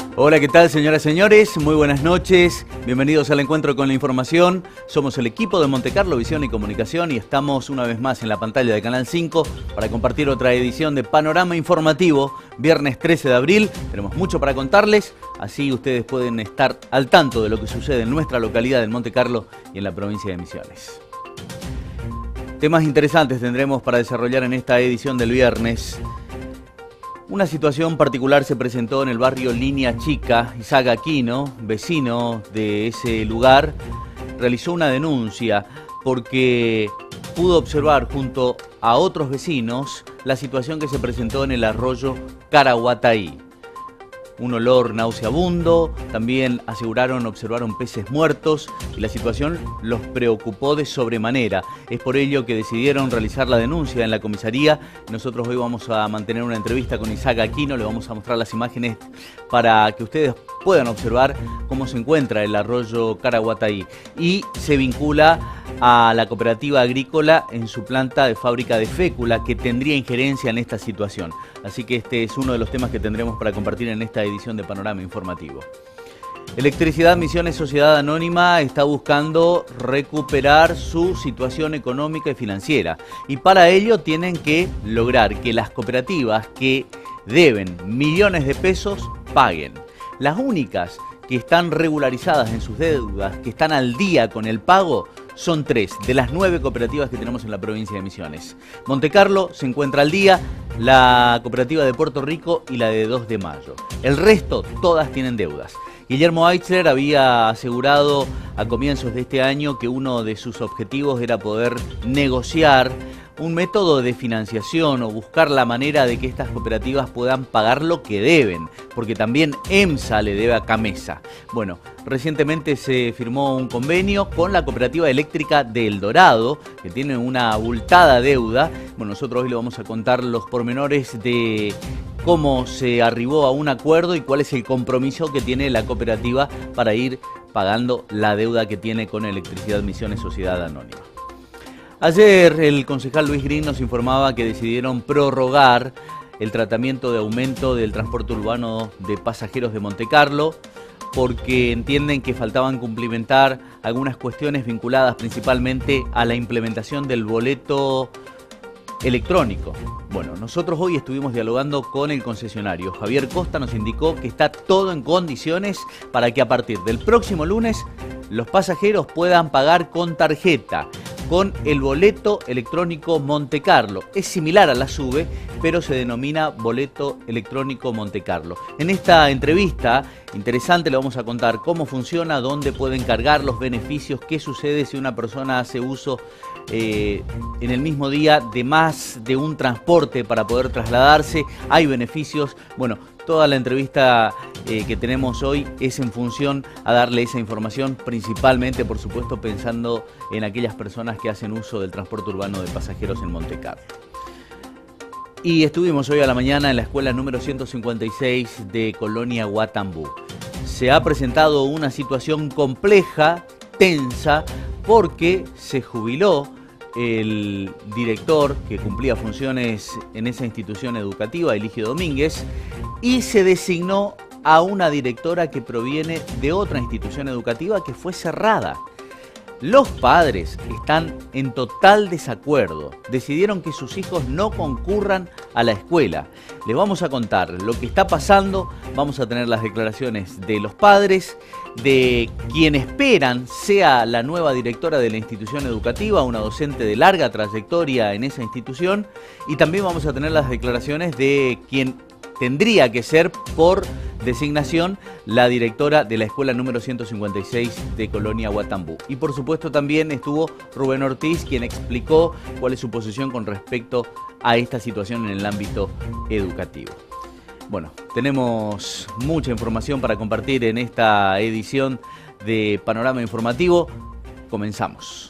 Hola, ¿qué tal, señoras y señores? Muy buenas noches. Bienvenidos al encuentro con la información. Somos el equipo de Montecarlo Visión y Comunicación y estamos una vez más en la pantalla de Canal 5 para compartir otra edición de Panorama Informativo, viernes 13 de abril. Tenemos mucho para contarles, así ustedes pueden estar al tanto de lo que sucede en nuestra localidad, en Montecarlo y en la provincia de Misiones. Temas interesantes tendremos para desarrollar en esta edición del viernes. Una situación particular se presentó en el barrio Línea Chica. Isaac Aquino, vecino de ese lugar, realizó una denuncia porque pudo observar junto a otros vecinos la situación que se presentó en el arroyo Caraguataí. Un olor nauseabundo, también observaron peces muertos y la situación los preocupó de sobremanera. Es por ello que decidieron realizar la denuncia en la comisaría. Nosotros hoy vamos a mantener una entrevista con Isaac Aquino, le vamos a mostrar las imágenes para que ustedes puedan observar cómo se encuentra el arroyo Caraguataí. Y se vincula a la cooperativa agrícola en su planta de fábrica de fécula que tendría injerencia en esta situación. Así que este es uno de los temas que tendremos para compartir en esta edición de Panorama Informativo. Electricidad Misiones Sociedad Anónima está buscando recuperar su situación económica y financiera. Y para ello tienen que lograr que las cooperativas que deben millones de pesos paguen. Las únicas que están regularizadas en sus deudas, que están al día con el pago, son 3 de las 9 cooperativas que tenemos en la provincia de Misiones. Montecarlo se encuentra al día, la cooperativa de Puerto Rico y la de 2 de Mayo. El resto, todas tienen deudas. Guillermo Eichler había asegurado a comienzos de este año que uno de sus objetivos era poder negociar un método de financiación o buscar la manera de que estas cooperativas puedan pagar lo que deben, porque también EMSA le debe a Camesa. Bueno, recientemente se firmó un convenio con la Cooperativa Eléctrica de El Dorado, que tiene una abultada deuda. Bueno, nosotros hoy le vamos a contar los pormenores de cómo se arribó a un acuerdo y cuál es el compromiso que tiene la cooperativa para ir pagando la deuda que tiene con Electricidad Misiones Sociedad Anónima. Ayer el concejal Luis Green nos informaba que decidieron prorrogar el tratamiento de aumento del transporte urbano de pasajeros de Montecarlo porque entienden que faltaban cumplimentar algunas cuestiones vinculadas principalmente a la implementación del boleto electrónico. Bueno, nosotros hoy estuvimos dialogando con el concesionario. Javier Costa nos indicó que está todo en condiciones para que a partir del próximo lunes los pasajeros puedan pagar con tarjeta, con el boleto electrónico Montecarlo. Es similar a la SUBE, pero se denomina boleto electrónico Montecarlo. En esta entrevista interesante le vamos a contar cómo funciona, dónde pueden cargar los beneficios, qué sucede si una persona hace uso en el mismo día de más de un transporte para poder trasladarse. Hay beneficios. Bueno, toda la entrevista que tenemos hoy es en función a darle esa información, principalmente, por supuesto, pensando en aquellas personas que hacen uso del transporte urbano de pasajeros en Montecarlo. Y estuvimos hoy a la mañana en la escuela número 156 de Colonia Guatambú. Se ha presentado una situación compleja, tensa, porque se jubiló el director que cumplía funciones en esa institución educativa, Eligio Domínguez, y se designó a una directora que proviene de otra institución educativa que fue cerrada. Los padres están en total desacuerdo, decidieron que sus hijos no concurran a la escuela. Les vamos a contar lo que está pasando, vamos a tener las declaraciones de los padres, de quien esperan sea la nueva directora de la institución educativa, una docente de larga trayectoria en esa institución, y también vamos a tener las declaraciones de quien tendría que ser por designación la directora de la escuela número 156 de Colonia Guatambú. Y por supuesto también estuvo Rubén Ortiz, quien explicó cuál es su posición con respecto a esta situación en el ámbito educativo. Bueno, tenemos mucha información para compartir en esta edición de Panorama Informativo. Comenzamos.